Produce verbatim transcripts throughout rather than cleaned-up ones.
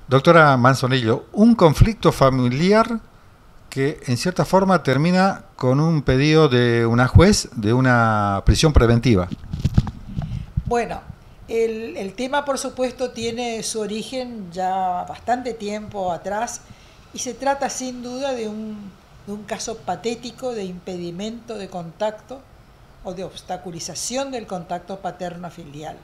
Doctora Manzonillo, un conflicto familiar que en cierta forma termina con un pedido de una juez de una prisión preventiva. Bueno, el, el tema por supuesto tiene su origen ya bastante tiempo atrás y se trata sin duda de un, de un caso patético de impedimento de contacto o de obstaculización del contacto paterno-filial.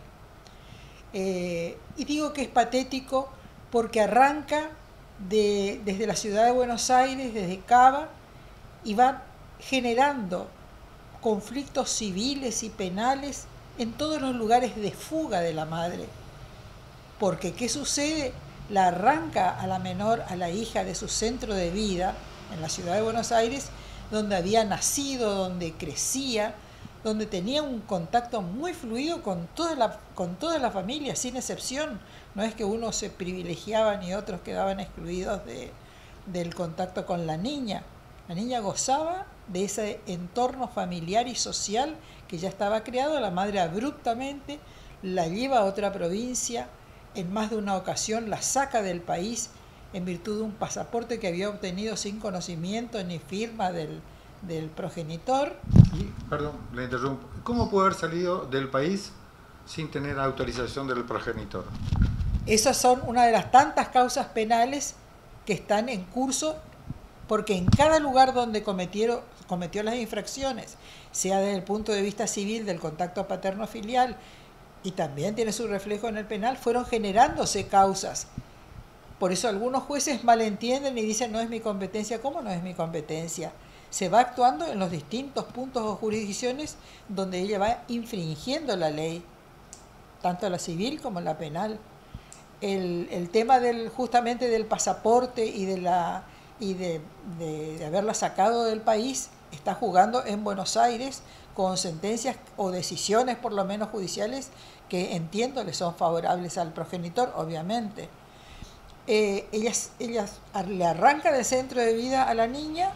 Eh, y digo que es patético porque arranca de, desde la ciudad de Buenos Aires, desde Cava, y va generando conflictos civiles y penales en todos los lugares de fuga de la madre. Porque, ¿qué sucede? La arranca a la menor, a la hija de su centro de vida, en la ciudad de Buenos Aires, donde había nacido, donde crecía, donde tenía un contacto muy fluido con toda la, con toda la familia, sin excepción. No es que unos se privilegiaban y otros quedaban excluidos de, del contacto con la niña. La niña gozaba de ese entorno familiar y social que ya estaba creado. La madre abruptamente la lleva a otra provincia, en más de una ocasión la saca del país en virtud de un pasaporte que había obtenido sin conocimiento ni firma del, del progenitor. Y, perdón, le interrumpo. ¿Cómo puede haber salido del país sin tener autorización del progenitor? Esas son una de las tantas causas penales que están en curso, porque en cada lugar donde cometieron, cometió las infracciones, sea desde el punto de vista civil del contacto paterno-filial, y también tiene su reflejo en el penal, fueron generándose causas. Por eso algunos jueces malentienden y dicen no es mi competencia. ¿Cómo no es mi competencia? Se va actuando en los distintos puntos o jurisdicciones donde ella va infringiendo la ley, tanto la civil como la penal. El, el tema del, justamente del pasaporte y de la y de, de, de haberla sacado del país está jugando en Buenos Aires con sentencias o decisiones por lo menos judiciales que entiendo le son favorables al progenitor, obviamente. Eh, ellas, ellas le arrancan el centro de vida a la niña,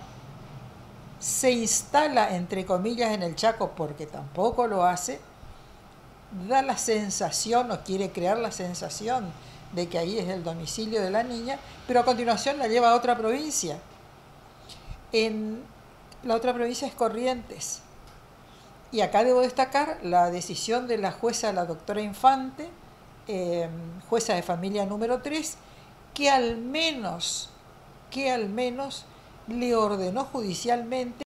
se instala entre comillas en el Chaco porque tampoco lo hace, da la sensación o quiere crear la sensación de que ahí es el domicilio de la niña, pero a continuación la lleva a otra provincia. En la otra provincia es Corrientes. Y acá debo destacar la decisión de la jueza, la doctora Infante, eh, jueza de familia número tres, que al menos, que al menos le ordenó judicialmente